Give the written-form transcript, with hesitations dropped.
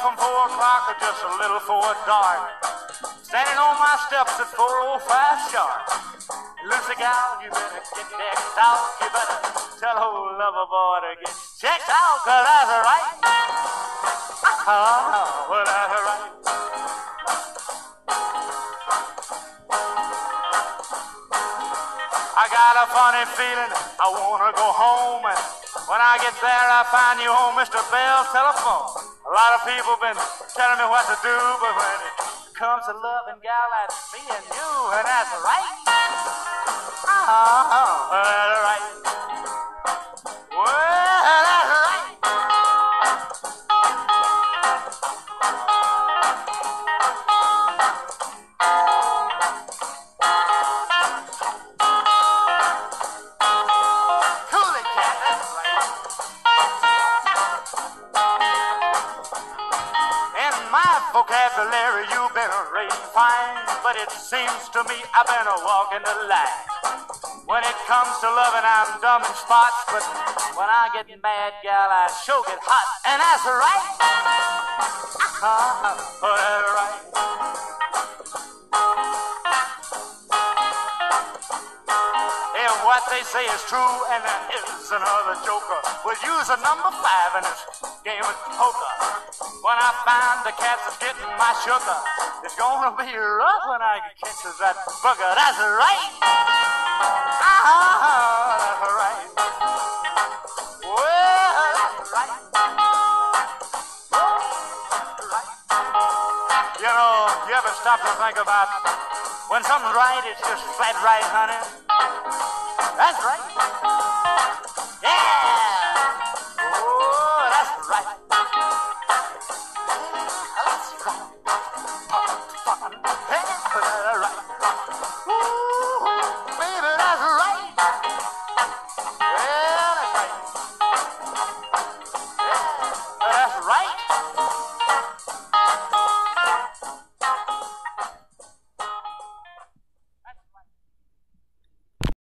from 4 o'clock or just a little before dark. Standing on my steps at 4:05 sharp. Lucy gal, you better get decked out. You better tell old lover boy to get checked out, 'cause that's right. Well, that's right. I got a funny feeling I wanna go home, and when I get there I find you on Mr. Bell's telephone. A lot of people been telling me what to do, but when it comes to loving, gal, that's me and you, and that's right. Well, that's right. Well, that's right. Vocabulary, you've been raised fine, but it seems to me I've been walking the line. When it comes to loving, I'm dumb in spots, but when I get mad, gal, I sure get hot, and that's right. Oh, that's right. If what they say is true, and there is another joker, we'll use a number 5 in this game of poker. When I find the cats is getting my sugar, it's gonna be rough when I catches that bugger. That's right. That's right. Well, that's right. That's right. You know, you ever stop to think about when something's right, it's just flat right, honey? That's right. Yeah. Oh, that's right. That's right.